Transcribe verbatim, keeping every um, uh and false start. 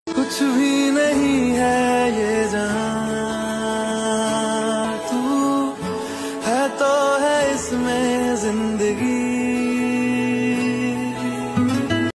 कुछ भी नहीं है ये जहां, तू है तो है इसमें जिंदगी।